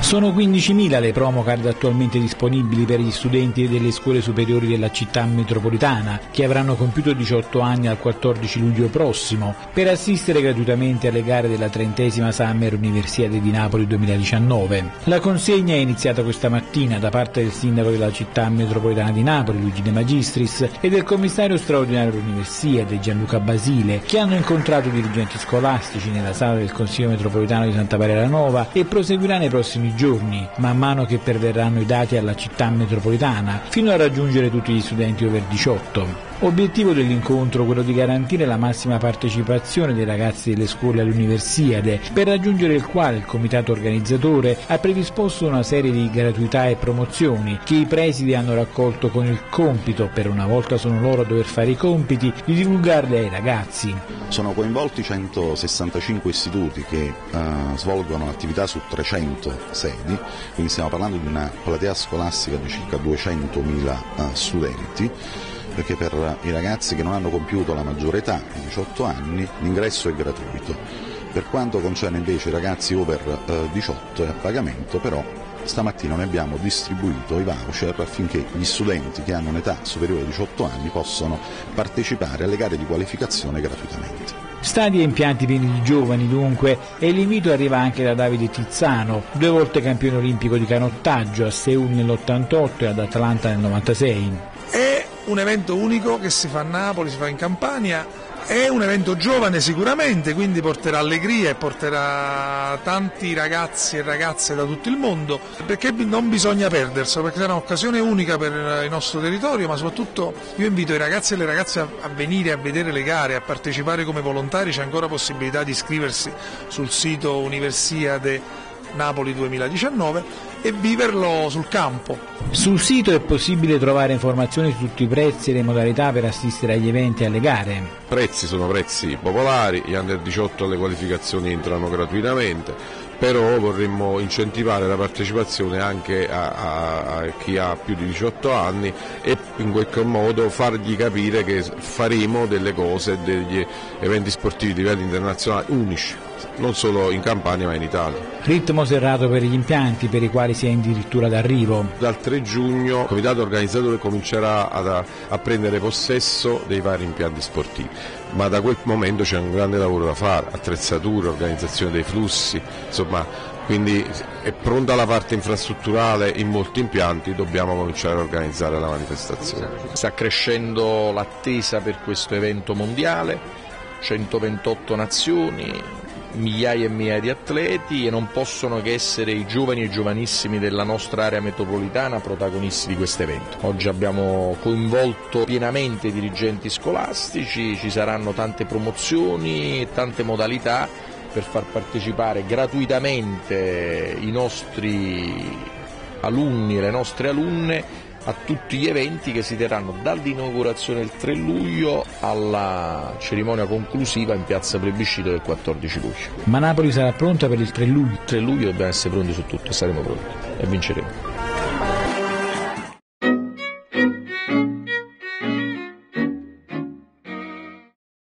Sono 15.000 le promocard attualmente disponibili per gli studenti delle scuole superiori della città metropolitana che avranno compiuto 18 anni al 14 luglio prossimo per assistere gratuitamente alle gare della 30ª Summer Universiade di Napoli 2019. La consegna è iniziata questa mattina da parte del sindaco della città metropolitana di Napoli, Luigi De Magistris, e del commissario straordinario dell'Universiade, Gianluca Basile, che hanno incontrato i dirigenti scolastici nella sala del Consiglio metropolitano di Santa Maria la Nova e proseguirà nei prossimi giorni, man mano che perverranno i dati alla città metropolitana, fino a raggiungere tutti gli studenti over 18. Obiettivo dell'incontro quello di garantire la massima partecipazione dei ragazzi delle scuole all'Universiade, per raggiungere il quale il comitato organizzatore ha predisposto una serie di gratuità e promozioni che i presidi hanno raccolto con il compito, per una volta sono loro a dover fare i compiti, di divulgarli ai ragazzi. Sono coinvolti 165 istituti che svolgono attività su 300 sedi, quindi stiamo parlando di una platea scolastica di circa 200.000 studenti, perché per i ragazzi che non hanno compiuto la maggiore età, i 18 anni, l'ingresso è gratuito. Per quanto concerne invece i ragazzi over 18 è a pagamento, però stamattina noi abbiamo distribuito i voucher affinché gli studenti che hanno un'età superiore ai 18 anni possano partecipare alle gare di qualificazione gratuitamente. Stadi e impianti pieni di giovani dunque, e l'invito arriva anche da Davide Tizzano, 2 volte campione olimpico di canottaggio a Seul nell'88 e ad Atlanta nel 96. È un evento unico che si fa a Napoli, si fa in Campania, è un evento giovane sicuramente, quindi porterà allegria e porterà tanti ragazzi e ragazze da tutto il mondo, perché non bisogna perderselo, perché è un'occasione unica per il nostro territorio, ma soprattutto io invito i ragazzi e le ragazze a venire a vedere le gare, a partecipare come volontari. C'è ancora possibilità di iscriversi sul sito Universiade Napoli 2019 e viverlo sul campo. Sul sito è possibile trovare informazioni su tutti i prezzi e le modalità per assistere agli eventi e alle gare. Prezzi sono prezzi popolari, gli under 18 alle qualificazioni entrano gratuitamente, però vorremmo incentivare la partecipazione anche a chi ha più di 18 anni e in qualche modo fargli capire che faremo delle cose, degli eventi sportivi di livello internazionale unici, non solo in Campania ma in Italia. Ritmo serrato per gli impianti, per i quali si è addirittura d'arrivo. Dal 3 giugno il comitato organizzatore comincerà a prendere possesso dei vari impianti sportivi, ma da quel momento c'è un grande lavoro da fare, attrezzature, organizzazione dei flussi, insomma, quindi è pronta la parte infrastrutturale in molti impianti, dobbiamo cominciare a organizzare la manifestazione. Sta crescendo l'attesa per questo evento mondiale, 128 nazioni, migliaia e migliaia di atleti, e non possono che essere i giovani e giovanissimi della nostra area metropolitana protagonisti di questo evento. Oggi abbiamo coinvolto pienamente i dirigenti scolastici, ci saranno tante promozioni e tante modalità per far partecipare gratuitamente i nostri alunni e le nostre alunne a tutti gli eventi che si terranno dall'inaugurazione del 3 luglio alla cerimonia conclusiva in piazza Plebiscito del 14 luglio. Ma Napoli sarà pronta per il 3 luglio? Il 3 luglio dobbiamo essere pronti su tutto, saremo pronti e vinceremo.